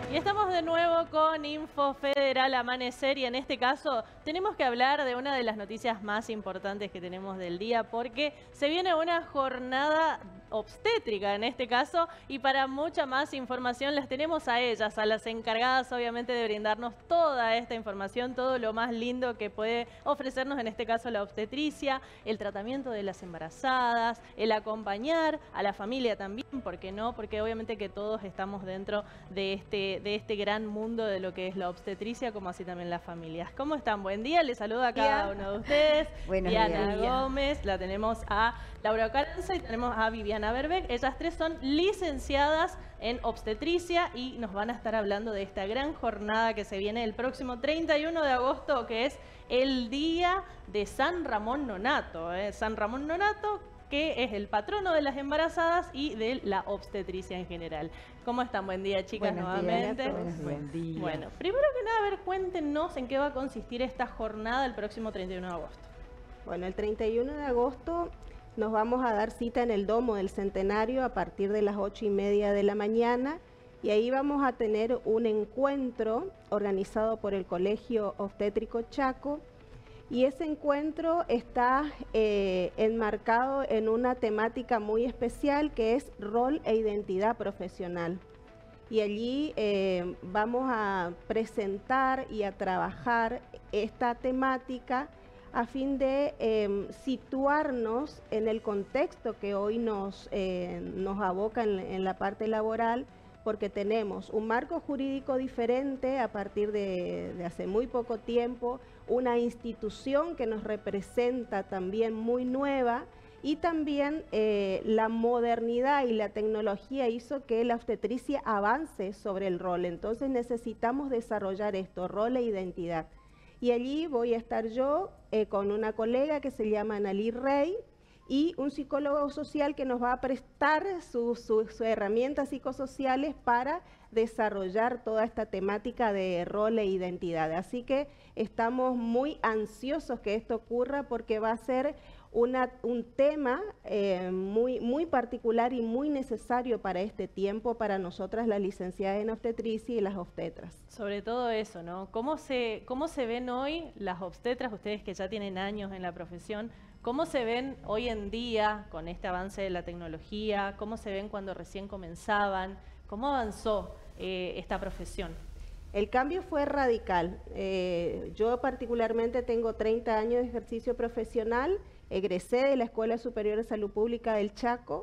Y estamos de nuevo con Info Federal Amanecer y en este caso tenemos que hablar de una de las noticias más importantes que tenemos del día porque se viene una jornada obstétrica en este caso y para mucha más información las tenemos a ellas, a las encargadas obviamente de brindarnos toda esta información, todo lo más lindo que puede ofrecernos en este caso la obstetricia, el tratamiento de las embarazadas, el acompañar a la familia también, ¿por qué no? Porque obviamente que todos estamos dentro de este gran mundo de lo que es la obstetricia, como así también las familias. ¿Cómo están? Buen día, les saludo a cada uno de ustedes. Diana Gómez, la tenemos a Laura Caranza y tenemos a Viviana Berbeck. Ellas tres son licenciadas en obstetricia y nos van a estar hablando de esta gran jornada que se viene el próximo 31 de agosto, que es el día de San Ramón Nonnato. San Ramón Nonnato, que es el patrono de las embarazadas y de la obstetricia en general. ¿Cómo están? Buen día, chicas, nuevamente. Buen día. Bueno, primero que nada, a ver, cuéntenos en qué va a consistir esta jornada el próximo 31 de agosto. Bueno, el 31 de agosto nos vamos a dar cita en el Domo del Centenario a partir de las 8:30 de la mañana y ahí vamos a tener un encuentro organizado por el Colegio Obstétrico Chaco. Y ese encuentro está enmarcado en una temática muy especial que es rol e identidad profesional. Y allí vamos a presentar y a trabajar esta temática a fin de situarnos en el contexto que hoy nos aboca en la parte laboral, porque tenemos un marco jurídico diferente a partir de hace muy poco tiempo, una institución que nos representa también muy nueva y también la modernidad y la tecnología hizo que la obstetricia avance sobre el rol. Entonces necesitamos desarrollar esto, rol e identidad. Y allí voy a estar yo con una colega que se llama Analí Rey, y un psicólogo social que nos va a prestar sus herramientas psicosociales para desarrollar toda esta temática de rol e identidad. Así que estamos muy ansiosos que esto ocurra porque va a ser un tema muy particular y muy necesario para este tiempo, para nosotras las licenciadas en obstetricia y las obstetras. Sobre todo eso, ¿no? ¿Cómo se ven hoy las obstetras, ustedes que ya tienen años en la profesión? ¿Cómo se ven hoy en día con este avance de la tecnología? ¿Cómo se ven cuando recién comenzaban? ¿Cómo avanzó esta profesión? El cambio fue radical. Yo particularmente tengo 30 años de ejercicio profesional, egresé de la Escuela Superior de Salud Pública del Chaco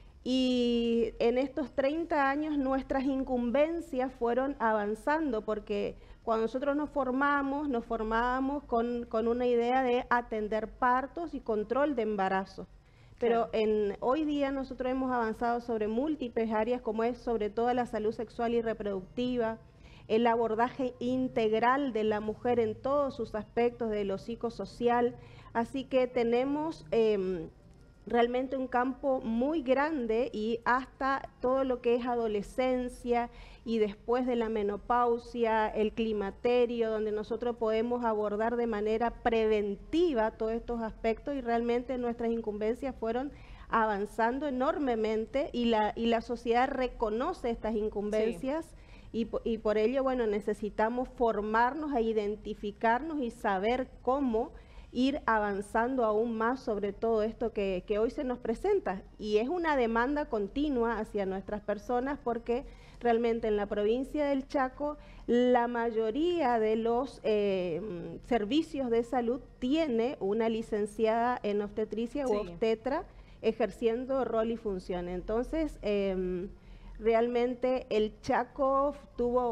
y en estos 30 años nuestras incumbencias fueron avanzando porque cuando nosotros nos formábamos con una idea de atender partos y control de embarazo. Pero hoy día nosotros hemos avanzado sobre múltiples áreas como es sobre todo la salud sexual y reproductiva, el abordaje integral de la mujer en todos sus aspectos de lo psicosocial. Así que tenemos realmente un campo muy grande y hasta todo lo que es adolescencia y después de la menopausia, el climaterio, donde nosotros podemos abordar de manera preventiva todos estos aspectos y realmente nuestras incumbencias fueron avanzando enormemente y la sociedad reconoce estas incumbencias. Sí. Y por ello, bueno, necesitamos formarnos e identificarnos y saber cómo ir avanzando aún más sobre todo esto que hoy se nos presenta. Y es una demanda continua hacia nuestras personas porque realmente en la provincia del Chaco la mayoría de los servicios de salud tiene una licenciada en obstetricia u obstetra ejerciendo rol y función. Entonces, realmente el Chaco tuvo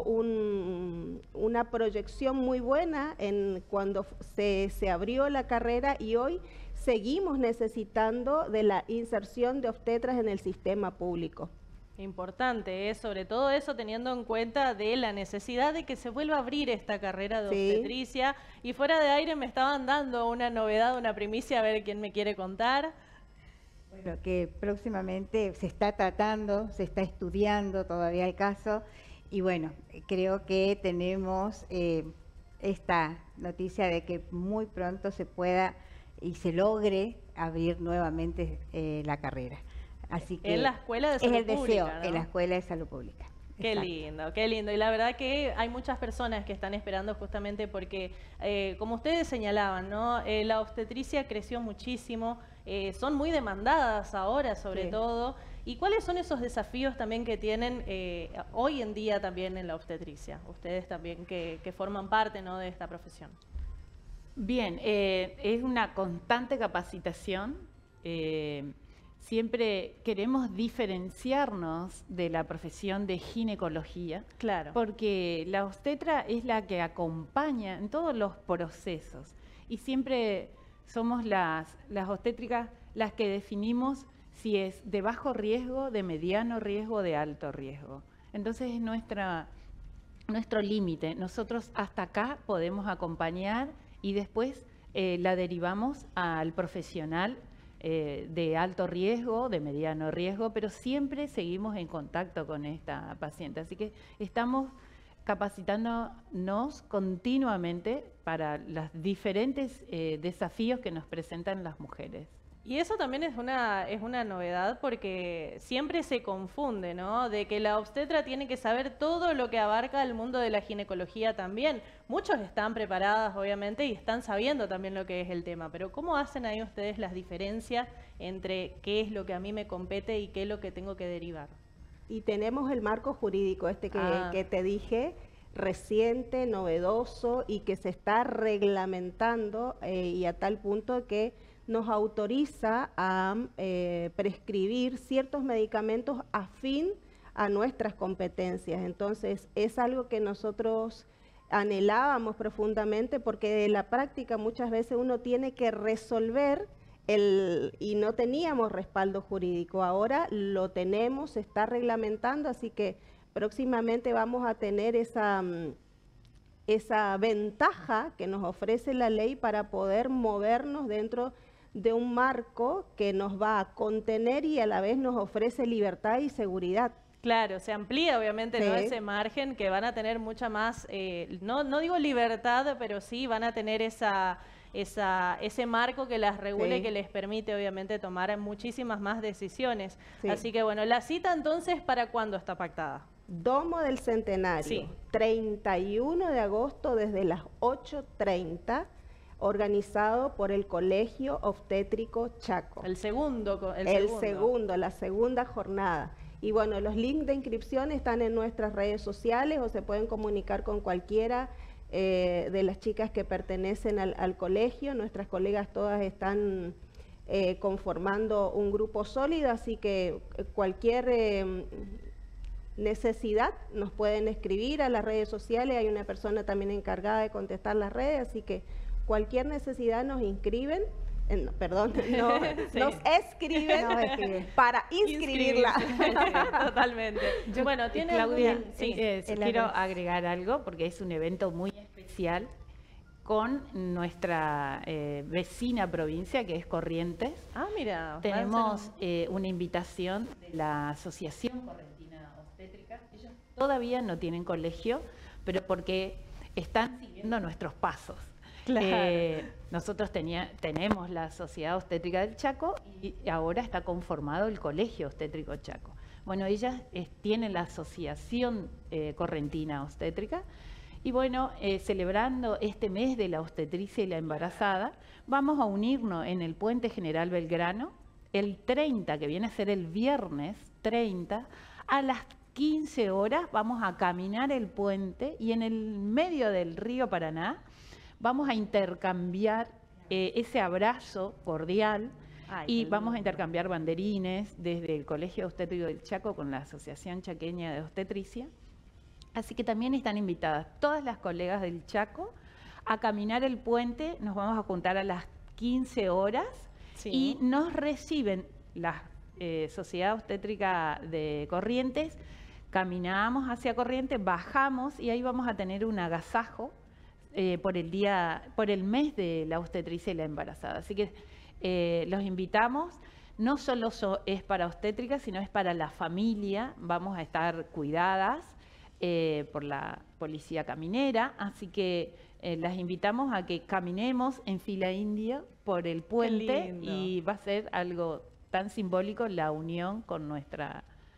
una proyección muy buena cuando se abrió la carrera y hoy seguimos necesitando de la inserción de obstetras en el sistema público. Importante, sobre todo eso teniendo en cuenta de la necesidad de que se vuelva a abrir esta carrera de obstetricia. Y fuera de aire me estaban dando una novedad, una primicia, a ver quién me quiere contar. Bueno, que próximamente se está tratando, se está estudiando todavía el caso y bueno, creo que tenemos esta noticia de que muy pronto se pueda y se logre abrir nuevamente la carrera. Así que en la Escuela de Salud Pública, es el deseo, ¿no? En la Escuela de Salud Pública. Qué Exacto. lindo, qué lindo. Y la verdad que hay muchas personas que están esperando justamente porque, como ustedes señalaban, ¿no? La obstetricia creció muchísimo, son muy demandadas ahora sobre Sí. todo. ¿Y cuáles son esos desafíos también que tienen hoy en día también en la obstetricia? Ustedes también que forman parte, ¿no?, de esta profesión. Bien, es una constante capacitación. Siempre queremos diferenciarnos de la profesión de ginecología, Claro. porque la obstetra es la que acompaña en todos los procesos y siempre somos las obstétricas las que definimos si es de bajo riesgo, de mediano riesgo, de alto riesgo. Entonces es nuestro límite. Nosotros hasta acá podemos acompañar y después la derivamos al profesional de alto riesgo, de mediano riesgo, pero siempre seguimos en contacto con esta paciente. Así que estamos capacitándonos continuamente para los diferentes desafíos que nos presentan las mujeres. Y eso también es una novedad porque siempre se confunde, ¿no? De que la obstetra tiene que saber todo lo que abarca el mundo de la ginecología también. Muchos están preparadas, obviamente, y están sabiendo también lo que es el tema. Pero ¿cómo hacen ahí ustedes las diferencias entre qué es lo que a mí me compete y qué es lo que tengo que derivar? Y tenemos el marco jurídico que te dije, reciente, novedoso y que se está reglamentando y a tal punto que nos autoriza a prescribir ciertos medicamentos afín a nuestras competencias. Entonces, es algo que nosotros anhelábamos profundamente porque de la práctica muchas veces uno tiene que resolver y no teníamos respaldo jurídico. Ahora lo tenemos, se está reglamentando, así que próximamente vamos a tener esa ventaja que nos ofrece la ley para poder movernos dentro de un marco que nos va a contener y a la vez nos ofrece libertad y seguridad. Claro, se amplía obviamente, ¿no?, ese margen, que van a tener mucha más, no digo libertad, pero sí van a tener ese marco que las regule, que les permite obviamente tomar muchísimas más decisiones. Así que bueno, la cita entonces, ¿para cuándo está pactada? Domo del Centenario, 31 de agosto desde las 8:30, organizado por el Colegio Obstétrico Chaco. La segunda jornada. Y bueno, los links de inscripción están en nuestras redes sociales o se pueden comunicar con cualquiera de las chicas que pertenecen al colegio. Nuestras colegas todas están conformando un grupo sólido, así que cualquier necesidad nos pueden escribir a las redes sociales. Hay una persona también encargada de contestar las redes, así que cualquier necesidad nos inscriben. Nos escriben para inscribirla. Totalmente. Bueno, ¿tiene Claudia? Quiero agregar algo porque es un evento muy especial con nuestra vecina provincia, que es Corrientes. Ah, mira. Tenemos una invitación de la Asociación Correntina Obstétrica. Ellos todavía no tienen colegio, pero porque están siguiendo nuestros pasos. Claro. Nosotros tenemos la Sociedad Obstétrica del Chaco y ahora está conformado el Colegio Obstétrico Chaco. Bueno, ellas tienen la Asociación Correntina Obstétrica y bueno, celebrando este mes de la obstetricia y la embarazada, vamos a unirnos en el Puente General Belgrano el 30, que viene a ser el viernes 30, a las 15 horas vamos a caminar el puente y en el medio del río Paraná vamos a intercambiar ese abrazo cordial y vamos a intercambiar banderines desde el Colegio Obstétrico del Chaco con la Asociación Chaqueña de Obstetricia. Así que también están invitadas todas las colegas del Chaco a caminar el puente. Nos vamos a juntar a las 15 horas y nos reciben la Sociedad Obstétrica de Corrientes. Caminamos hacia Corrientes, bajamos y ahí vamos a tener un agasajo por el mes de la obstetricia y la embarazada. Así que los invitamos. No solo es para obstétrica, sino es para la familia. Vamos a estar cuidadas por la policía caminera. Así que las invitamos a que caminemos en fila india por el puente y va a ser algo tan simbólico la unión con nuestra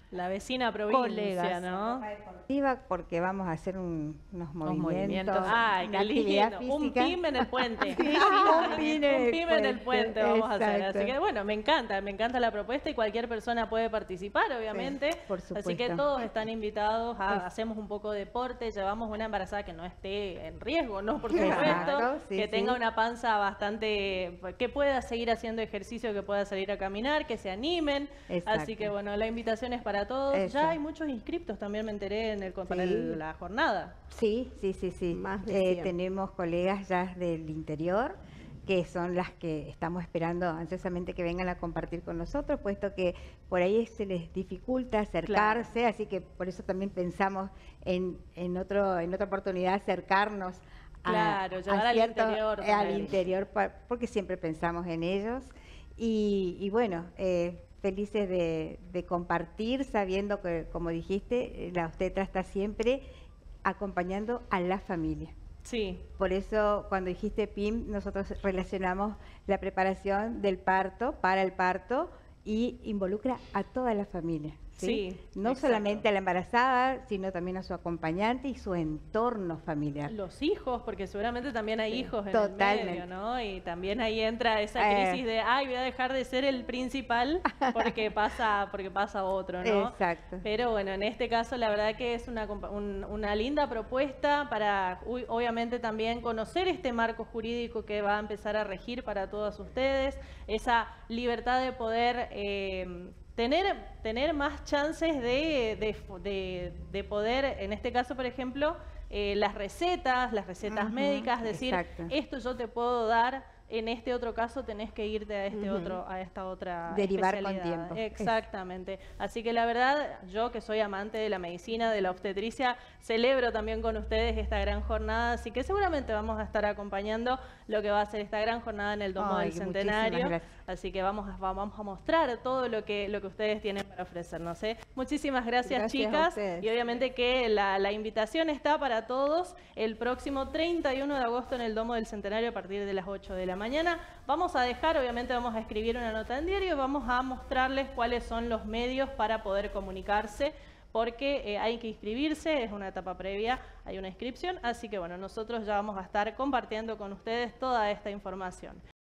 La vecina provincia, Colegas. ¿no? Deportiva, porque vamos a hacer unos movimientos, Ay, una qué actividad lindo. Un física. PIM en el puente. Sí, un PIM en el PIM en el puente vamos a hacer. Exacto. Así que bueno, me encanta la propuesta y cualquier persona puede participar, obviamente. Sí, por Así que supuesto. todos están invitados, hacemos un poco de deporte, llevamos una embarazada que no esté en riesgo, ¿no? Por supuesto, Exacto, sí, que sí. tenga una panza bastante, que pueda seguir haciendo ejercicio, que pueda salir a caminar, que se animen. Exacto. Así que bueno, la invitación es para todos. Eso. Ya hay muchos inscriptos, también me enteré para Sí. la jornada. Sí. Más de 100. Tenemos colegas ya del interior que son las que estamos esperando ansiosamente que vengan a compartir con nosotros, puesto que por ahí se les dificulta acercarse, así que por eso también pensamos en otra oportunidad acercarnos Claro, llevar al interior al también. interior, porque siempre pensamos en ellos. Y bueno, felices de compartir, sabiendo que, como dijiste, la obstetra está siempre acompañando a la familia. Sí, Por eso, cuando dijiste PIM, nosotros relacionamos la preparación del parto para el parto y involucra a toda la familia. ¿sí? Sí, No exacto. solamente a la embarazada, sino también a su acompañante y su entorno familiar. los hijos, porque seguramente también hay Sí, hijos en totalmente. el medio, ¿no? Y también ahí entra esa crisis de, ay, voy a dejar de ser el principal porque pasa otro, ¿no? Exacto. Pero bueno, en este caso la verdad que es una linda propuesta para, obviamente, también conocer este marco jurídico que va a empezar a regir para todos ustedes, esa libertad de poder tener más chances de poder, en este caso, por ejemplo, las recetas Ujú, médicas, decir, exacto. esto yo te puedo dar. En este otro caso tenés que irte a esta otra Derivar con especialidad. tiempo. Exactamente. Así que la verdad, yo que soy amante de la medicina, de la obstetricia, celebro también con ustedes esta gran jornada. Así que seguramente vamos a estar acompañando lo que va a ser esta gran jornada en el Domo Ay, del muchísimas Centenario. gracias. Así que vamos a mostrar todo lo que ustedes tienen para ofrecernos. Muchísimas gracias, Gracias a chicas. ustedes. Y obviamente que la invitación está para todos el próximo 31 de agosto en el Domo del Centenario a partir de las 8 de la mañana. Vamos a dejar, obviamente vamos a escribir una nota en diario y vamos a mostrarles cuáles son los medios para poder comunicarse, porque hay que inscribirse, es una etapa previa, hay una inscripción, así que bueno, nosotros ya vamos a estar compartiendo con ustedes toda esta información.